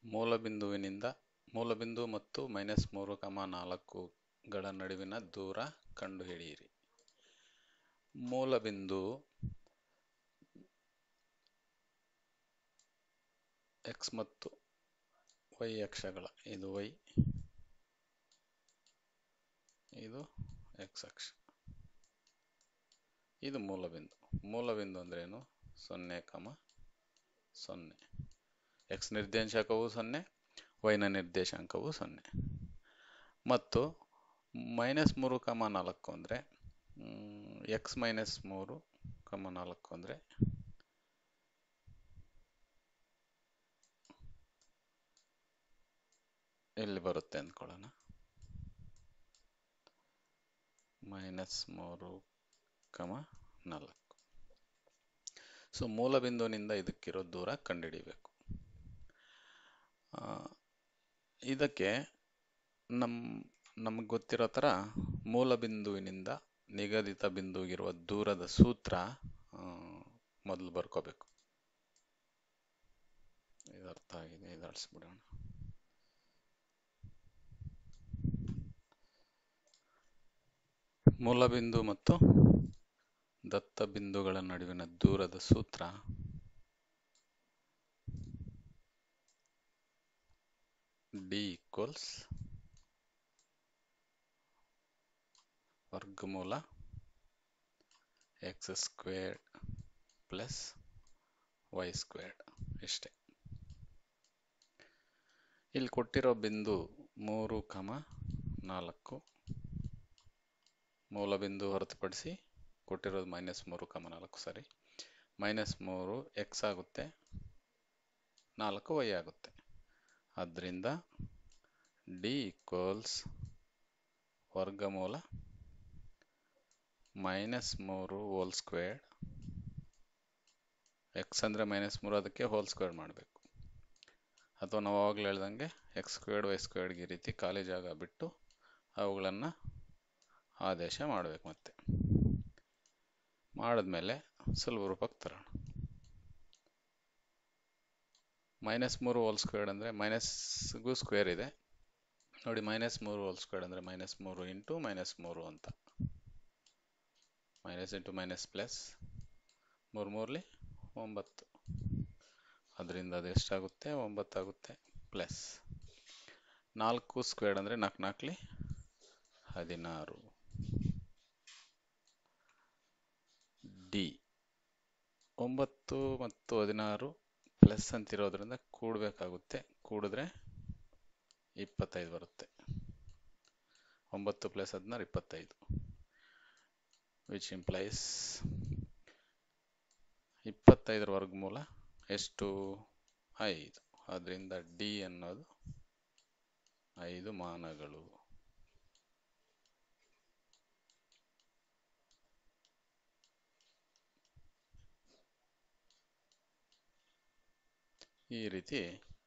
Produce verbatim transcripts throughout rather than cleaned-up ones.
ಮೂಲಬಿಂದುವಿನಿಂದ ಮೂಲಬಿಂದು ಮತ್ತು ಮೈನಸ್ ಮೂರು ಕಮ ನಾಲ್ಕುಗಳ ನಡುವಿನ ದೂರ ಕಂಡುಹಿಡಿಯಿರಿ. ಮೂಲಬಿಂದು ಎಕ್ಸ್ ಮತ್ತು ವೈ ಅಕ್ಷಗಳ, ಇದು ವೈ, ಇದು ಎಕ್ಸ್ ಅಕ್ಷ, ಇದು ಮೂಲಬಿಂದು. ಮೂಲಬಿಂದು ಅಂದ್ರೇನು? ಸೊನ್ನೆ ಕಮ ಸೊನ್ನೆ. ಎಕ್ಸ್ ನಿರ್ದೇಶಾಂಕವು ಸೊನ್ನೆ, ವೈನ ನಿರ್ದೇಶಾಂಕವು ಸೊನ್ನೆ. ಮತ್ತು ಮೈನಸ್ ಮೂರು ಕಮ ನಾಲ್ಕು ಅಂದರೆ ಎಕ್ಸ್ ಮೈನಸ್ ಮೂರು ಕಮ ನಾಲ್ಕು ಅಂದರೆ ಎಲ್ಲಿ ಬರುತ್ತೆ ಅಂದ್ಕೊಳ್ಳೋಣ. ಮೈನಸ್ ಮೂರು ಕಮ ನಾಲ್ಕು. ಸೊ ಮೂಲಬಿಂದುವಿನಿಂದ ಇದಕ್ಕಿರೋ ದೂರ ಕಂಡುಹಿಡಿಬೇಕು. ಇದಕ್ಕೆ ನಮ್ ನಮಗೆ ಗೊತ್ತಿರೋ ಥರ ಮೂಲಬಿಂದುವಿನಿಂದ ನಿಗದಿತ ಬಿಂದುವಿಗಿರುವ ದೂರದ ಸೂತ್ರ ಮೊದಲು ಬರ್ಕೋಬೇಕು. ಇದು ಅರ್ಥ ಆಗಿದೆ, ಇದು ಅಳಿಸ್ಬಿಡೋಣ. ಮೂಲಬಿಂದು ಮತ್ತು ದತ್ತ ಬಿಂದುಗಳ ನಡುವಿನ ದೂರದ ಸೂತ್ರ ಡಿ ಈಕ್ವಲ್ಸ್ ವರ್ಗಮೂಲ X squared plus Y squared. ಇಷ್ಟೇ. ಇಲ್ಲಿ ಕೊಟ್ಟಿರೋ ಬಿಂದು ಮೂರು ಕಮ ನಾಲ್ಕು, ಮೂಲಬಿಂದು ಹೊರತುಪಡಿಸಿ ಕೊಟ್ಟಿರೋದು ಮೈನಸ್ ಮೂರು ಕಮ ನಾಲ್ಕು. ಸರಿ, ಮೈನಸ್ ಮೂರು ಎಕ್ಸ್ ಆಗುತ್ತೆ, ನಾಲ್ಕು ವೈ ಆಗುತ್ತೆ. ಆದ್ದರಿಂದ ಡಿ ಈಕ್ವಲ್ಸ್ ವರ್ಗಮೂಲ ಮೈನಸ್ ಮೂರು ಹೋಲ್ ಸ್ಕ್ವೇರ್ಡ್, ಎಕ್ಸ್ ಅಂದರೆ ಮೈನಸ್ ಮೂರು, ಅದಕ್ಕೆ ಹೋಲ್ ಸ್ಕ್ವೇರ್ಡ್ ಮಾಡಬೇಕು. ಅಥವಾ ನಾವು ಆವಾಗಲೇ ಹೇಳ್ದಂಗೆ ಎಕ್ಸ್ ಸ್ಕ್ವೇರ್ಡ್ ವೈ ಸ್ಕ್ವೇರ್ಡ್ಗೆ ಈ ರೀತಿ ಖಾಲಿ ಜಾಗ ಬಿಟ್ಟು ಅವುಗಳನ್ನು ಆದೇಶ ಮಾಡಬೇಕು. ಮತ್ತೆ ಮಾಡಿದ್ಮೇಲೆ ಸುಲಭ ರೂಪಕ್ಕೆ ತರೋಣ. ಮೈನಸ್ ಮೂರು ಹೋಲ್ ಸ್ಕ್ವೇರ್ಡ್ ಅಂದರೆ ಮೈನಸ್ಗೂ ಸ್ಕ್ವೇರ್ ಇದೆ ನೋಡಿ. ಮೈನಸ್ ಮೂರು ಹೋಲ್ ಸ್ಕ್ವೇರ್ಡ್ ಅಂದರೆ ಮೈನಸ್ ಮೂರು ಇಂಟು ಮೈನಸ್ ಮೂರು ಅಂತ. ಮೈನಸ್ ಇಂಟು ಮೈನಸ್ ಪ್ಲಸ್, ಮೂರು ಮೂರಲಿ ಒಂಬತ್ತು, ಅದರಿಂದ ಅದು ಎಷ್ಟಾಗುತ್ತೆ? ಒಂಬತ್ತಾಗುತ್ತೆ. ಪ್ಲಸ್ ನಾಲ್ಕು ಸ್ಕ್ವೇರ್ಡ್ ಅಂದರೆ ನಾಲ್ಕು ನಾಲ್ಕಲಿ ಹದಿನಾರು. ಡಿ ಒಂಬತ್ತು ಮತ್ತು ಹದಿನಾರು ಪ್ಲಸ್ ಅಂತಿರೋದ್ರಿಂದ ಕೂಡಬೇಕಾಗುತ್ತೆ. ಕೂಡಿದ್ರೆ ಇಪ್ಪತ್ತೈದು ಬರುತ್ತೆ. ಒಂಬತ್ತು ಪ್ಲಸ್ ಹದಿನಾರು ಇಪ್ಪತ್ತೈದು, ವಿಚ್ ಇಂಪ್ಲೈಸ್ ಇಪ್ಪತ್ತೈದರ ವರ್ಗಮೂಲ ಎಷ್ಟು? ಐದು. ಅದರಿಂದ ಡಿ ಅನ್ನೋದು ಐದು ಮಾನಗಳು. ಈ ರೀತಿ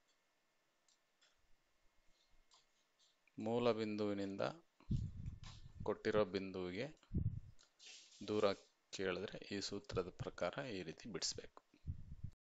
ಮೂಲ ಬಿಂದುವಿನಿಂದ ಕೊಟ್ಟಿರೋ ಬಿಂದುವಿಗೆ ದೂರ ಕೇಳಿದ್ರೆ ಈ ಸೂತ್ರದ ಪ್ರಕಾರ ಈ ರೀತಿ ಬಿಡಿಸ್ಬೇಕು.